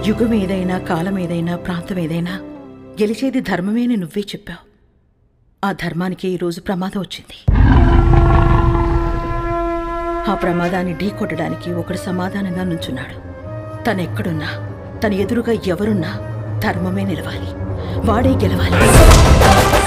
యుగం ఏదైనా, కాలం ఏదైనా, ప్రాంతం ఏదైనా గెలిచేది ధర్మమే అని నువ్వే చెప్పావు. ఆ ధర్మానికి ఈరోజు ప్రమాదం వచ్చింది. ఆ ప్రమాదాన్ని ఢీకొట్టడానికి ఒకడు సమాధానంగా నుంచున్నాడు. తనెక్కడున్నా, తన ఎదురుగా ఎవరున్నా ధర్మమే నిలవాలి, వాడే గెలవాలి.